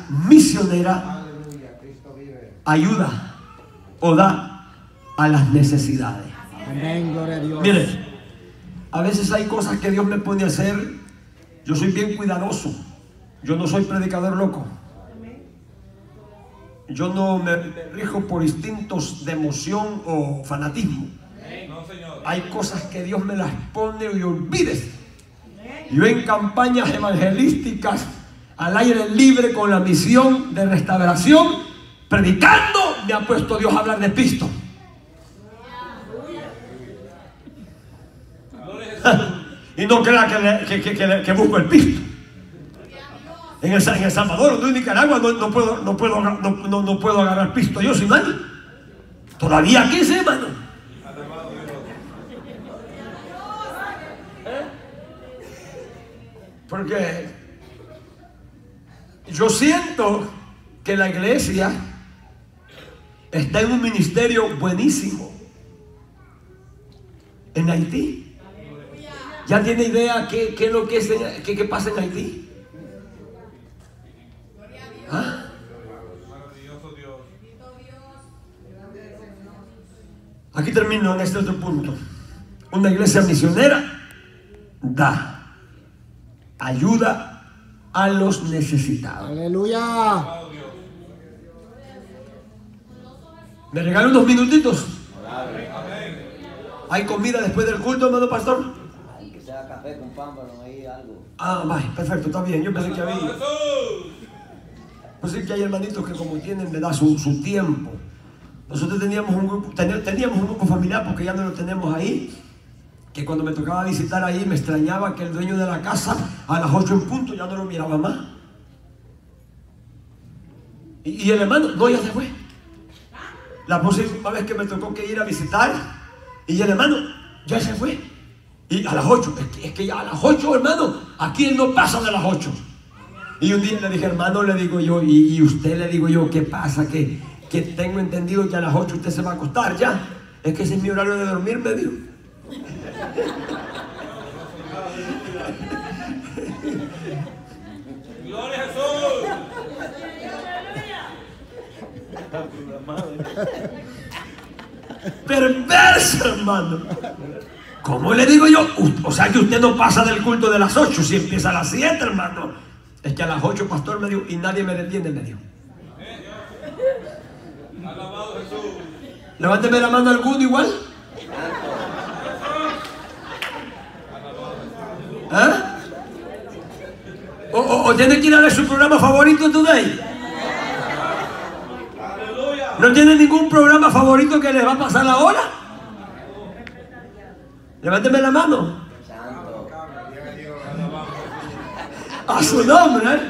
misionera ayuda o da a las necesidades. Amén, gloria a Dios. Miren, a veces hay cosas que Dios me pone a hacer. Yo soy bien cuidadoso. Yo no soy predicador loco. Yo no me rijo por instintos de emoción o fanatismo. Hay cosas que Dios me las pone y olvídese. Yo en campañas evangelísticas al aire libre con la misión de restauración, predicando, me ha puesto Dios a hablar de pisto. Y no crea que busco el pisto. En El Salvador, en Nicaragua, no puedo agarrar pisto yo, sin mano. Todavía aquí sí, hermano. Porque yo siento que la iglesia está en un ministerio buenísimo en Haití. ¿Ya tiene idea qué es lo que es, qué pasa en Haití? ¿Ah? Aquí termino en este otro punto. Una iglesia misionera da ayuda a los necesitados. Aleluya. ¿Me regalan unos minutitos? ¿Hay comida después del culto, hermano pastor? Que sea café con pan, pero no hay algo. Ah, vaya, perfecto, está bien. Yo pensé que había. Pensé que hay hermanitos que como tienen, ¿verdad?, su tiempo. Nosotros teníamos un grupo familiar, porque ya no lo tenemos ahí, que cuando me tocaba visitar ahí me extrañaba que el dueño de la casa a las 8 en punto ya no lo miraba más. Y el hermano, no, ya se fue. La próxima vez que me tocó que ir a visitar, y el hermano ya se fue. Y a las 8, es que ya a las 8, hermano, aquí él no pasa de las 8. Y un día le dije, hermano, le digo yo, y usted, le digo yo, ¿qué pasa? Que tengo entendido que a las 8 usted se va a acostar ya. Es que ese es mi horario de dormir, me dijo. Gloria a Jesús. Perverso, hermano. ¿Cómo le digo yo? O sea que usted no pasa del culto de las 8, si empieza a las 7, hermano. Es que a las 8, pastor, me dijo, y nadie me detiene, me dijo. Alabado Jesús. Levánteme la mano alguno igual. ¿Eh? O tiene que ir a ver su programa favorito today. ¿No tiene ningún programa favorito que les va a pasar la hora? Levánteme la mano. A su nombre, ¿eh?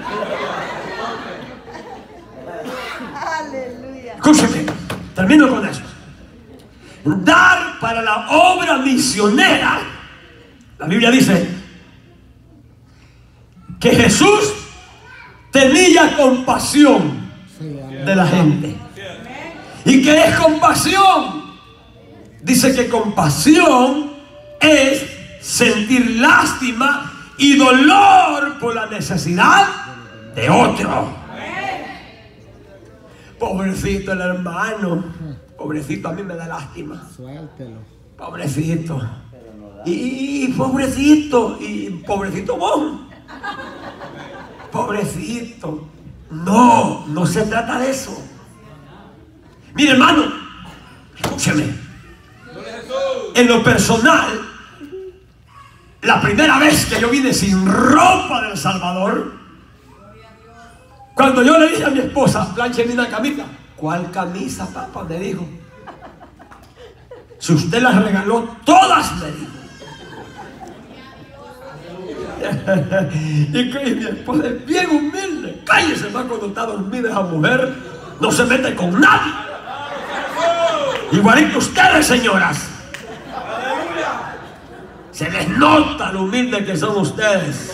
Aleluya. Escúcheme, termino con eso. Dar para la obra misionera. La Biblia dice que Jesús tenía compasión de la gente. ¿Y qué es compasión? Dice que compasión es sentir lástima y dolor por la necesidad de otro. Pobrecito el hermano, pobrecito, a mí me da lástima. Suéltelo. Pobrecito. Y pobrecito vos. Pobrecito. No se trata de eso. Mire, hermano, escúcheme. En lo personal, la primera vez que yo vine sin ropa de El Salvador, cuando yo le dije a mi esposa, pláncheme una camisa. ¿Cuál camisa, papá? Me dijo. Si usted las regaló todas, me dijo. Y mi esposa es bien humilde. Cállese más cuando está dormida esa mujer. No se mete con nadie. Igualito ustedes, señoras. Se les nota lo humilde que son ustedes.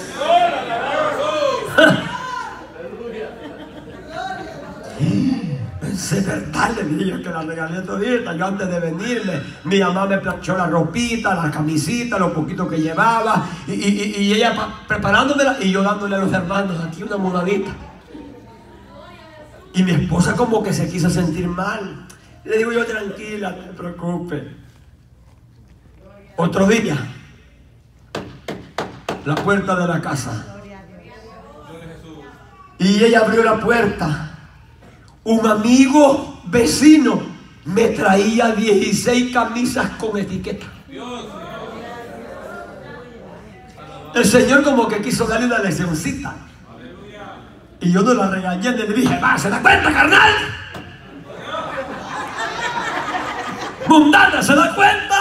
Pensé, verdad, le dije que la regalé todita. Yo antes de venirle, mi mamá me planchó la ropita, la camisita, lo poquito que llevaba, y ella preparándomela y yo dándole a los hermanos aquí una mudadita. Y mi esposa como que se quiso sentir mal. Le digo yo, tranquila, no te preocupes. Otro día, la puerta de la casa. Y ella abrió la puerta. Un amigo vecino me traía 16 camisas con etiqueta. El Señor como que quiso darle una leccioncita. Y yo no la regañé, le dije, va, ¿se da cuenta, carnal? Mundana, ¿se da cuenta?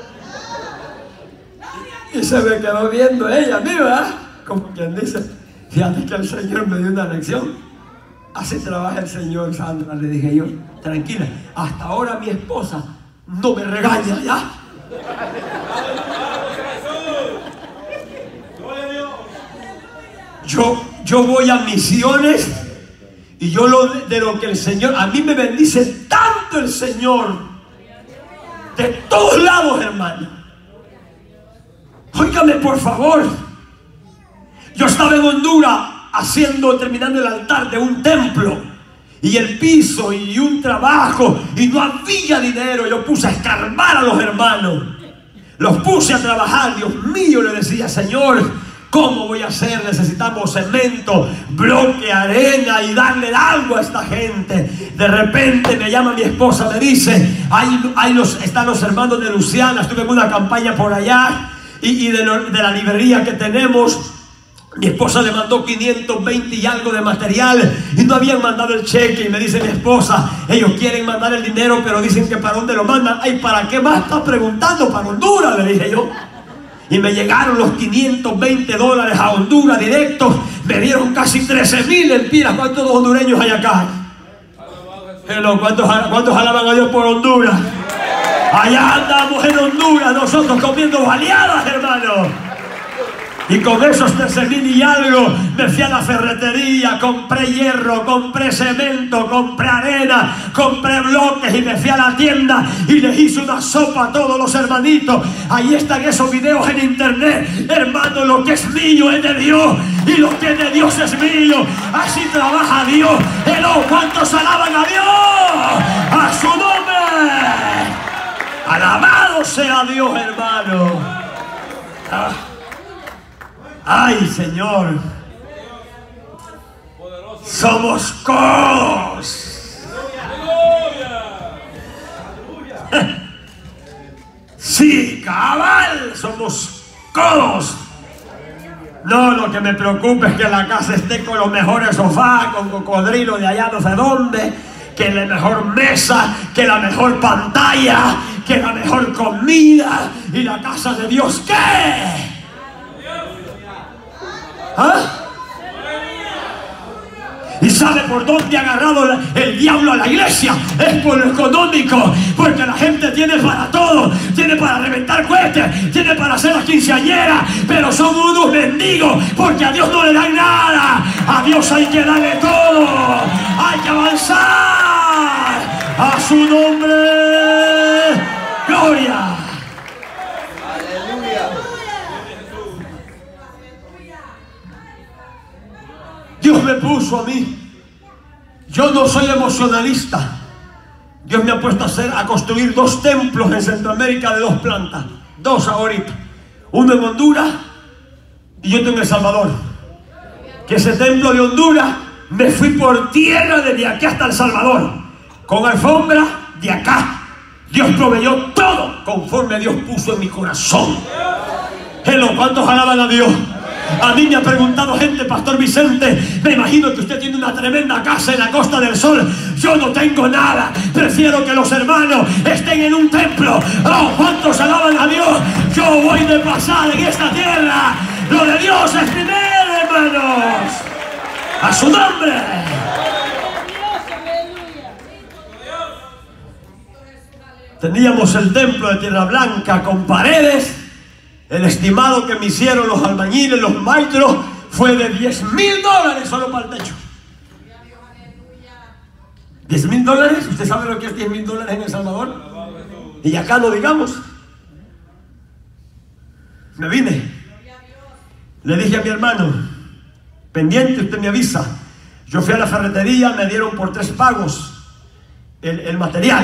Y se me quedó viendo ella a mí, ¿verdad? Como quien dice, fíjate que el Señor me dio una lección. Así trabaja el Señor, Sandra, le dije yo. Tranquila, hasta ahora mi esposa no me regaña, ¿ya? Yo voy a misiones y yo de lo que el Señor, a mí me bendice tanto el Señor, de todos lados, hermano. Óigame, por favor. Yo estaba en Honduras terminando el altar de un templo y el piso y un trabajo y no había dinero. Yo puse a escarbar a los hermanos, los puse a trabajar. Dios mío, le decía, Señor, ¿cómo voy a hacer? Necesitamos cemento, bloque, arena y darle agua a esta gente. De repente me llama mi esposa, me dice, están los hermanos de Luciana. Estuve en una campaña por allá y de la librería que tenemos, mi esposa le mandó 520 y algo de material y no habían mandado el cheque. Y me dice mi esposa, ellos quieren mandar el dinero, pero dicen que para dónde lo mandan. Ay, ¿para qué más estás preguntando? Para Honduras, le dije yo. Y me llegaron los $520 a Honduras directos. Me dieron casi 13,000 lempiras. ¿Cuántos hondureños hay acá? ¿Cuántos alaban a Dios por Honduras? Allá andamos en Honduras nosotros comiendo baleadas, hermano. Y con esos 13,000 y algo me fui a la ferretería, compré hierro, compré cemento, compré arena, compré bloques y me fui a la tienda y les hice una sopa a todos los hermanitos. Ahí están esos videos en internet. Hermano, lo que es mío es de Dios y lo que es de Dios es mío. Así trabaja Dios. Hello, ¿cuántos alaban a Dios? ¡A su nombre! Alabado sea Dios, hermano. Ay, Señor, somos codos. Sí, cabal, somos codos. No, lo que me preocupa es que la casa esté con los mejores sofás, con cocodrilo de allá no sé dónde, que la mejor mesa, que la mejor pantalla, que la mejor comida. ¿Y la casa de Dios qué? ¿Ah? ¿Y sabe por dónde ha agarrado el diablo a la iglesia? Es por lo económico, porque la gente tiene para todo, tiene para reventar cohetes, tiene para hacer las quinceañeras, pero son unos mendigos, porque a Dios no le dan nada. A Dios hay que darle todo, hay que avanzar. A su nombre, gloria. Dios me puso a mí. Yo no soy emocionalista. Dios me ha puesto a construir 2 templos en Centroamérica de 2 plantas. 2 ahorita. Uno en Honduras y otro en El Salvador. Que ese templo de Honduras me fui por tierra desde aquí hasta El Salvador. Con alfombra de acá. Dios proveyó todo conforme Dios puso en mi corazón. Hello, ¿cuántos alaban a Dios? A mí me ha preguntado gente, Pastor Vicente, me imagino que usted tiene una tremenda casa en la Costa del Sol. Yo no tengo nada. Prefiero que los hermanos estén en un templo. Oh, ¿cuántos alaban a Dios? Yo voy de pasada en esta tierra. Lo de Dios es primero, hermanos. A su nombre. Teníamos el templo de Tierra Blanca con paredes. El estimado que me hicieron los albañiles, los maestros, fue de $10,000 solo para el techo. $10,000, ¿usted sabe lo que es $10,000 en El Salvador? Y acá no digamos. Me vine. Le dije a mi hermano, pendiente, usted me avisa. Yo fui a la ferretería, me dieron por 3 pagos el material.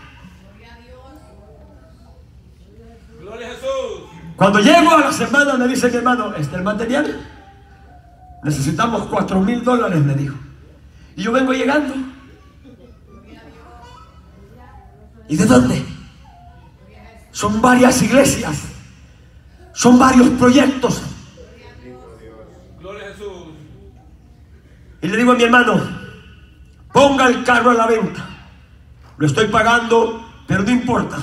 Gloria a Jesús. Cuando llego a la semana me dice mi hermano, el material, necesitamos $4,000, me dijo. Y yo vengo llegando. ¿Y de dónde? Son varias iglesias, son varios proyectos. Gloria a Jesús. Y le digo a mi hermano, ponga el carro a la venta. Lo estoy pagando, pero no importa.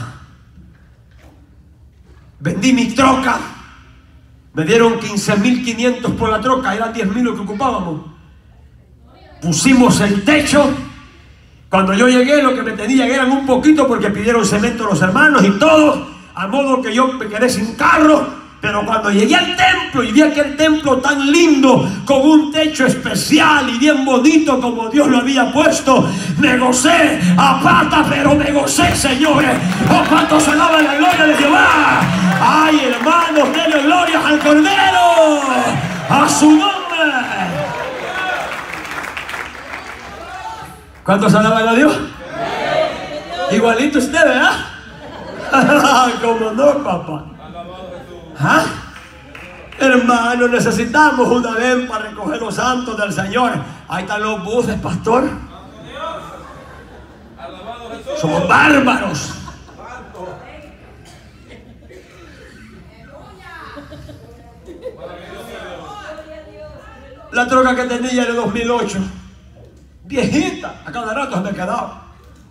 Vendí mi troca. Me dieron 15,500 por la troca. Eran 10,000 lo que ocupábamos. Pusimos el techo. Cuando yo llegué, lo que me tenían eran un poquito, porque pidieron cemento los hermanos y todo, a modo que yo me quedé sin carro. Pero cuando llegué al templo y vi aquel templo tan lindo, con un techo especial y bien bonito como Dios lo había puesto, me gocé a pata, pero me gocé, señores. Oh, cuántos alaban la gloria de Jehová. Ay, hermanos, denle gloria al Cordero, a su nombre. ¿Cuántos alaban a Dios? Igualito usted, ¿verdad? Como no, papá. ¿Ah? Hermano, necesitamos una vez para recoger los santos del Señor. Ahí están los buses, pastor. Somos bárbaros. La troca que tenía era de 2008. Viejita, a cada rato se me quedaba.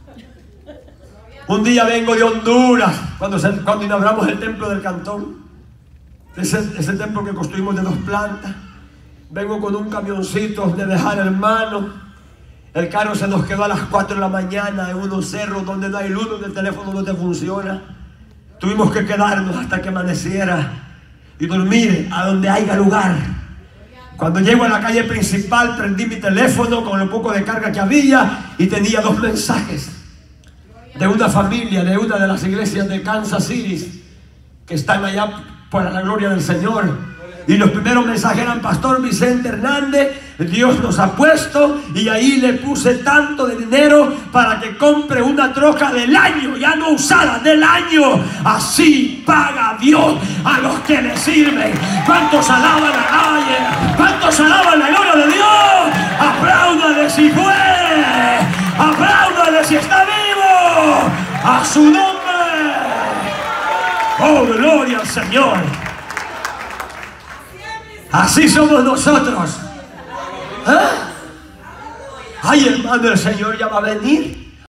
Un día vengo de Honduras, cuando inauguramos el templo del Cantón. Ese templo que construimos de 2 plantas. Vengo con un camioncito de dejar, hermano. El carro se nos quedó a las 4 de la mañana en unos cerros donde no hay luz, donde el teléfono no te funciona. Tuvimos que quedarnos hasta que amaneciera y dormir a donde haya lugar. Cuando llego a la calle principal, prendí mi teléfono con lo poco de carga que había y tenía 2 mensajes de una familia, de una de las iglesias de Kansas City, que están allá por la gloria del Señor. Y los primeros mensajes eran: Pastor Vicente Hernández, Dios nos ha puesto, y ahí le puse tanto de dinero para que compre una troca del año, ya no usada, del año. Así paga Dios a los que le sirven. ¿Cuántos alaban a alguien? ¿Cuántos alaban la gloria de Dios? Apláudale si puede, apláudale si está vivo, a su nombre. Oh, gloria al Señor. Así somos nosotros. ¿Eh? Ay, hermano, el Señor ya va a venir.